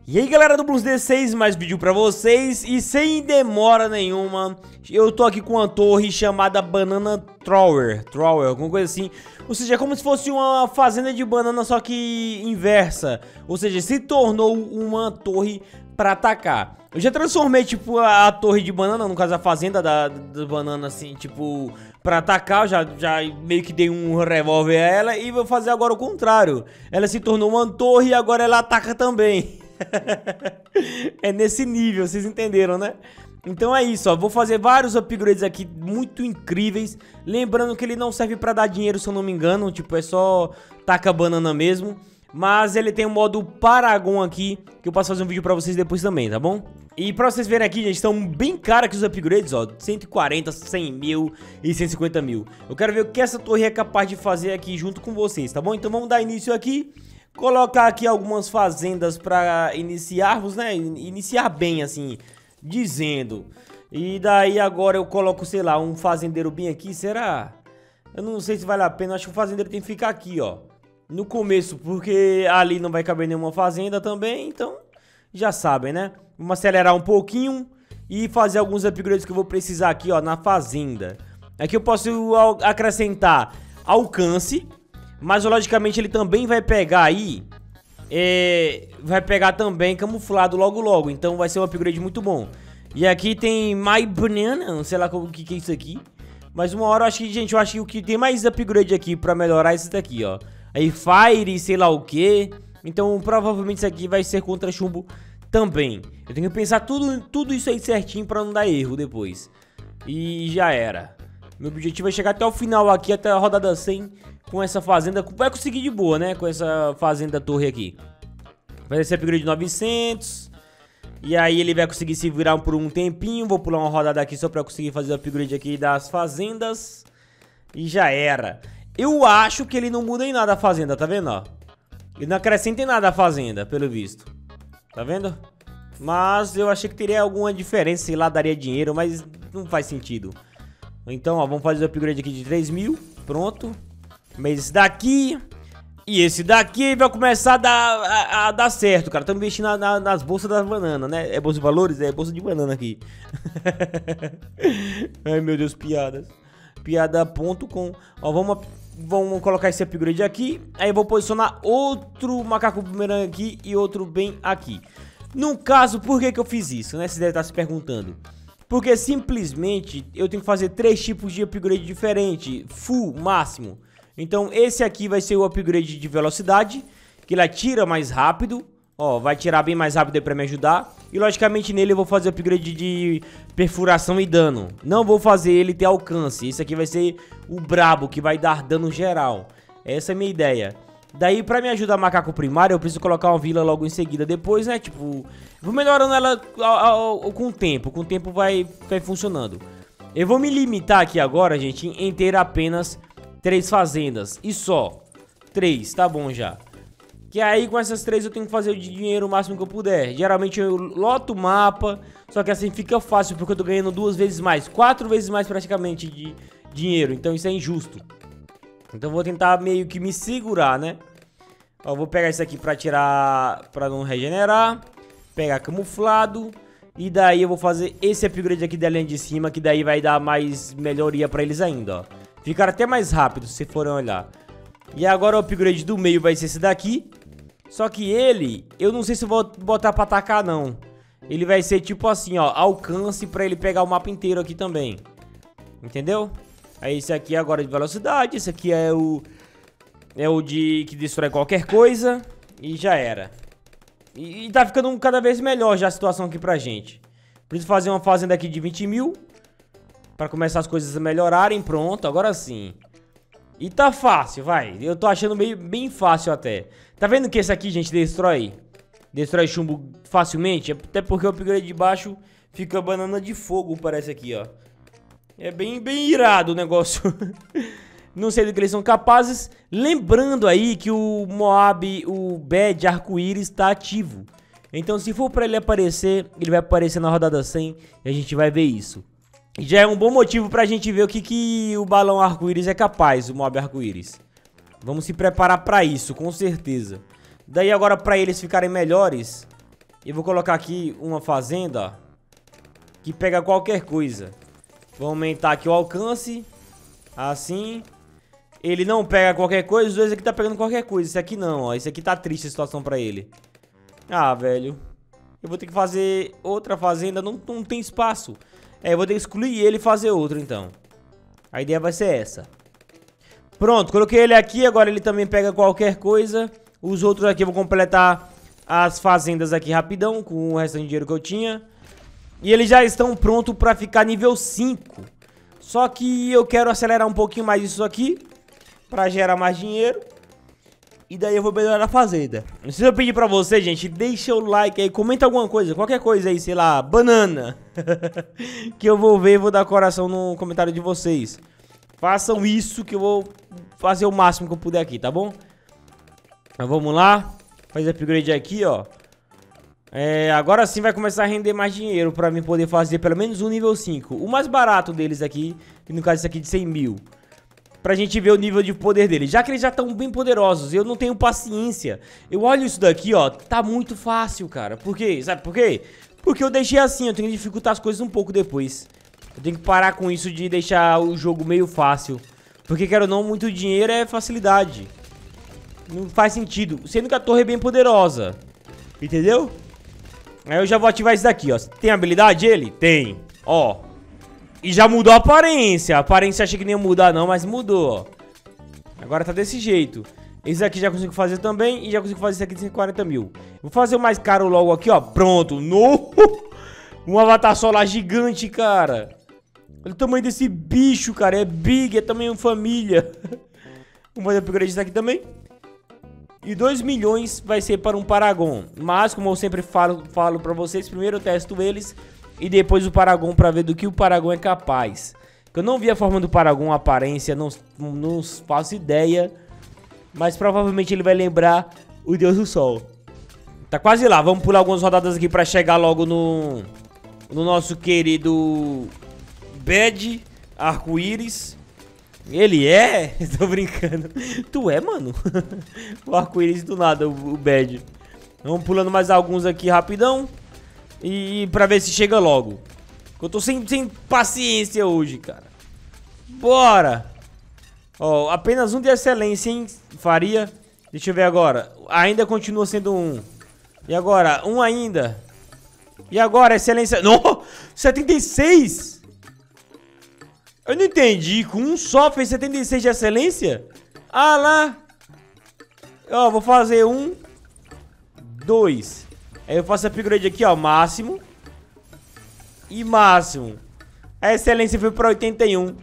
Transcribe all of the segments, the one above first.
E aí galera do Blues D6, mais vídeo pra vocês. E sem demora nenhuma, eu tô aqui com uma torre chamada Banana Thrower, alguma coisa assim. Ou seja, é como se fosse uma fazenda de banana, só que inversa. Ou seja, se tornou uma torre pra atacar. Eu já transformei, tipo, a torre de banana, no caso a fazenda da banana, assim, tipo, pra atacar. Eu já meio que dei um revólver a ela e vou fazer agora o contrário. Ela se tornou uma torre e agora ela ataca também. É nesse nível, vocês entenderam, né? Então é isso, ó. Vou fazer vários upgrades aqui muito incríveis. Lembrando que ele não serve pra dar dinheiro, se eu não me engano. Tipo, é só taca banana mesmo. Mas ele tem um modo Paragon aqui, que eu posso fazer um vídeo pra vocês depois também, tá bom? E pra vocês verem aqui, gente, estão bem caros aqui os upgrades, ó. 140, 100 mil e 150 mil. Eu quero ver o que essa torre é capaz de fazer aqui junto com vocês, tá bom? Então vamos dar início aqui. Colocar aqui algumas fazendas pra iniciarmos, né? Iniciar bem, assim, dizendo. E daí agora eu coloco, sei lá, um fazendeiro bem aqui, será? Eu não sei se vale a pena, acho que o fazendeiro tem que ficar aqui, ó. No começo, porque ali não vai caber nenhuma fazenda também, então já sabem, né? Vamos acelerar um pouquinho e fazer alguns upgrades que eu vou precisar aqui, ó, na fazenda. Aqui eu posso acrescentar alcance. Mas logicamente ele também vai pegar aí, vai pegar também camuflado logo. Então vai ser um upgrade muito bom. E aqui tem My Banana, não sei lá o que é isso aqui. Mas uma hora eu acho que, gente, eu acho que o que tem mais upgrade aqui pra melhorar é esse daqui, ó. Aí Fire, sei lá o que. Então provavelmente isso aqui vai ser contra chumbo também. Eu tenho que pensar tudo isso aí certinho pra não dar erro depois. E já era. Meu objetivo é chegar até o final aqui, até a rodada 100 com essa fazenda. Vai conseguir de boa, né? Com essa fazenda torre aqui. Vai ser upgrade de 900. E aí ele vai conseguir se virar por um tempinho. Vou pular uma rodada aqui só pra conseguir fazer o upgrade aqui das fazendas. E já era. Eu acho que ele não muda em nada a fazenda, tá vendo, ó? Ele não acrescenta em nada a fazenda, pelo visto. Tá vendo? Mas eu achei que teria alguma diferença, sei lá, daria dinheiro, mas não faz sentido. Então, ó, vamos fazer o upgrade aqui de 3 mil. Pronto. Mas esse daqui e esse daqui vai começar a dar certo, cara. Estamos investindo nas bolsas das bananas, né? É bolsa de valores? É bolsa de banana aqui. Ai, meu Deus, piadas. Piada.com. Ó, vamos colocar esse upgrade aqui. Aí eu vou posicionar outro macaco bumerangue aqui e outro bem aqui. No caso, por que eu fiz isso, né? Você deve estar se perguntando. Porque simplesmente eu tenho que fazer 3 tipos de upgrade diferente, full, máximo. Então esse aqui vai ser o upgrade de velocidade, que ele atira mais rápido. Ó, vai tirar bem mais rápido aí pra me ajudar. E logicamente nele eu vou fazer o upgrade de perfuração e dano. Não vou fazer ele ter alcance. Esse aqui vai ser o brabo, que vai dar dano geral. Essa é a minha ideia. Daí pra me ajudar macaco primário eu preciso colocar uma vila logo em seguida depois, né? Tipo, vou melhorando ela com o tempo. Com o tempo vai funcionando. Eu vou me limitar aqui agora, gente, em ter apenas 3 fazendas. E só 3, tá bom já. Que aí com essas 3 eu tenho que fazer o dinheiro o máximo que eu puder. Geralmente eu loto o mapa, só que assim fica fácil porque eu tô ganhando 2 vezes mais, 4 vezes mais praticamente de dinheiro. Então isso é injusto. Então vou tentar meio que me segurar, né? Ó, vou pegar isso aqui pra tirar, pra não regenerar. Pegar camuflado. E daí eu vou fazer esse upgrade aqui da linha de cima, que daí vai dar mais melhoria pra eles ainda, ó. Ficar até mais rápido, se forem olhar. E agora o upgrade do meio vai ser esse daqui. Só que ele, eu não sei se eu vou botar pra atacar, não. Ele vai ser tipo assim, ó, alcance pra ele pegar o mapa inteiro aqui também. Entendeu? Aí esse aqui é agora de velocidade, esse aqui é o de que destrói qualquer coisa. E já era. E tá ficando cada vez melhor já a situação aqui pra gente. Preciso fazer uma fazenda aqui de 20 mil. Pra começar as coisas a melhorarem, pronto, agora sim. E tá fácil, vai. Eu tô achando bem fácil até. Tá vendo que esse aqui, gente, destrói chumbo facilmente? Até porque o upgrade de baixo fica banana de fogo, parece aqui, ó. É bem irado o negócio. Não sei do que eles são capazes. Lembrando aí que o Moab, o Bad arco-íris tá ativo. Então se for pra ele aparecer, ele vai aparecer na rodada 100 e a gente vai ver isso. Já é um bom motivo pra gente ver o que o balão arco-íris é capaz, o Mob arco-íris. Vamos se preparar pra isso, com certeza. Daí agora pra eles ficarem melhores, E vou colocar aqui uma fazenda, ó, que pega qualquer coisa. Vou aumentar aqui o alcance. Assim. Ele não pega qualquer coisa. Os dois aqui tá pegando qualquer coisa. Esse aqui não, ó. Esse aqui tá triste a situação pra ele. Ah, velho. Eu vou ter que fazer outra fazenda. Não tem espaço. Eu vou ter que excluir ele e fazer outro, então. A ideia vai ser essa. Pronto, coloquei ele aqui. Agora ele também pega qualquer coisa. Os outros aqui eu vou completar as fazendas aqui rapidão, com o restante de dinheiro que eu tinha. E eles já estão prontos pra ficar nível 5. Só que eu quero acelerar um pouquinho mais isso aqui, pra gerar mais dinheiro. E daí eu vou melhorar a fazenda. Se eu pedir pra você, gente, deixa o like aí, comenta alguma coisa, qualquer coisa aí, sei lá, banana. Que eu vou ver e vou dar coração no comentário de vocês. Façam isso que eu vou fazer o máximo que eu puder aqui, tá bom? Então vamos lá. Fazer upgrade aqui, ó. Agora sim vai começar a render mais dinheiro pra mim poder fazer pelo menos um nível 5. O mais barato deles aqui, que no caso esse aqui de 100 mil. Pra gente ver o nível de poder deles. Já que eles já estão bem poderosos, eu não tenho paciência. Eu olho isso daqui, ó, tá muito fácil, cara. Por quê? Sabe por quê? Porque eu deixei assim, eu tenho que dificultar as coisas um pouco depois. Eu tenho que parar com isso de deixar o jogo meio fácil. Porque, quero ou não, muito dinheiro é facilidade. Não faz sentido. Sendo que a torre é bem poderosa. Entendeu? Aí eu já vou ativar esse daqui, ó. Tem habilidade ele? Tem. Ó. E já mudou a aparência. A aparência achei que nem ia mudar não, mas mudou, ó. Agora tá desse jeito. Esse aqui já consigo fazer também. E já consigo fazer esse aqui de 140 mil. Vou fazer o mais caro logo aqui, ó. Pronto. No! Um avatar solar gigante, cara. Olha o tamanho desse bicho, cara. É big, é tamanho família. Vamos fazer upgrade daqui também. E 2 milhões vai ser para um Paragon. Mas, como eu sempre falo pra vocês, primeiro eu testo eles e depois o Paragon pra ver do que o Paragon é capaz. Eu não vi a forma do Paragon, a aparência, não faço ideia. Mas provavelmente ele vai lembrar o Deus do Sol. Tá quase lá, vamos pular algumas rodadas aqui pra chegar logo no nosso querido Bad Arco-Íris. Ele é? Tô brincando. Tu é, mano? O arco-íris do nada, o Bad. Vamos pulando mais alguns aqui rapidão. E pra ver se chega logo. Eu tô sem paciência hoje, cara. Bora! Ó, apenas um de excelência, hein? Faria. Deixa eu ver agora. Ainda continua sendo um. E agora? Um ainda. E agora, excelência... Não! 76! Eu não entendi. Com um só fez 76 de excelência? Ah lá. Ó, vou fazer 1, 2. Aí eu faço upgrade aqui, ó. Máximo. E máximo. A excelência foi pra 81.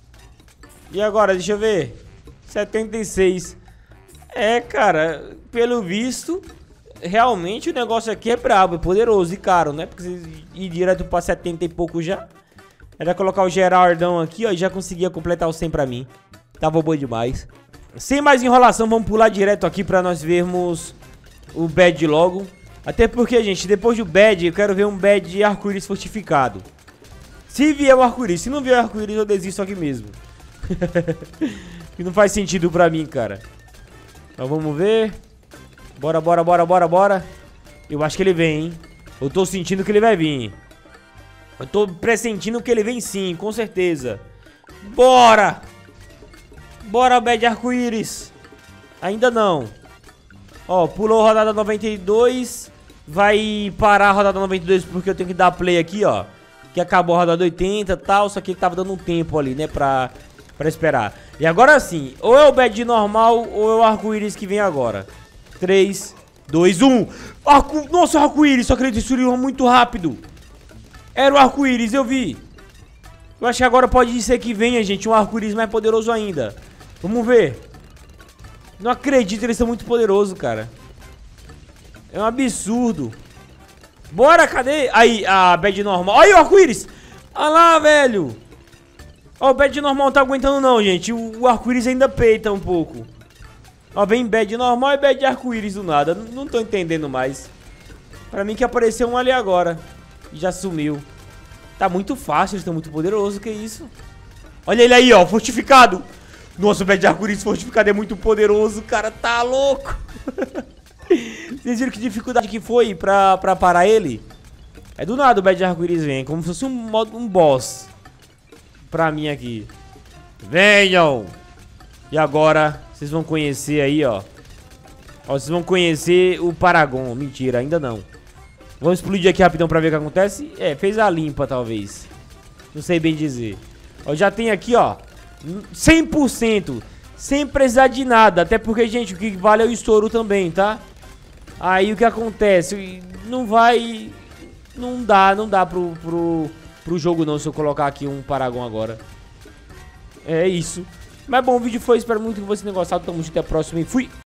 E agora, deixa eu ver. 76. Cara, pelo visto, realmente o negócio aqui é brabo, é poderoso e caro, né? Porque você ir direto pra 70 e pouco já. Era colocar o Gerardão aqui, ó, e já conseguia completar o 100 pra mim. Tava bom demais. Sem mais enrolação, vamos pular direto aqui pra nós vermos o Bad logo. Até porque, gente, depois do Bad, eu quero ver um Bad arco-íris fortificado. Se vier o arco-íris, se não vier o arco-íris, eu desisto aqui mesmo. Que não faz sentido pra mim, cara. Então vamos ver. Bora, bora, bora, bora, bora. Eu acho que ele vem, hein. Eu tô sentindo que ele vai vir. Eu tô pressentindo que ele vem sim, com certeza. Bora! Bora, Bad Arco-Íris. Ainda não. Ó, pulou a rodada 92. Vai parar a rodada 92 porque eu tenho que dar play aqui, ó. Que acabou a rodada 80 e tal. Só que tava dando um tempo ali, né, pra esperar. E agora sim, ou é o Bad normal ou é o Arco-Íris que vem agora. 3, 2, 1. Nossa, o Arco-Íris, só que ele destruiu muito rápido. Era o arco-íris, eu vi. Eu acho que agora pode ser que venha, gente, um arco-íris mais poderoso ainda. Vamos ver. Não acredito, eles são muito poderosos, cara. É um absurdo. Bora, cadê? Aí, a Bad normal. Olha o arco-íris. Olha lá, velho. Ó, o Bad normal não tá aguentando não, gente. O arco-íris ainda peita um pouco. Ó, vem Bad normal e Bad arco-íris do nada. Não tô entendendo mais. Pra mim que apareceu um ali agora. Já sumiu. Tá muito fácil, eles estão muito poderosos, que isso? Olha ele aí, ó, fortificado. Nossa, o Bad Arco-Íris fortificado é muito poderoso, cara, tá louco. Vocês viram que dificuldade que foi pra parar ele? É do nada o Bad de arco-íris vem, como se fosse um boss. Pra mim aqui. Venham! E agora, vocês vão conhecer aí, ó. Ó, vocês vão conhecer o Paragon. Mentira, ainda não. Vamos explodir aqui rapidão pra ver o que acontece. É, fez a limpa, talvez. Não sei bem dizer. Ó, já tem aqui, ó, 100%. Sem precisar de nada. Até porque, gente, o que vale é o estouro também, tá? Aí o que acontece? Não vai... Não dá pro jogo não se eu colocar aqui um Paragon agora. É isso. Mas bom, o vídeo foi. Espero muito que vocês tenham gostado. Tamo junto, até a próxima e fui!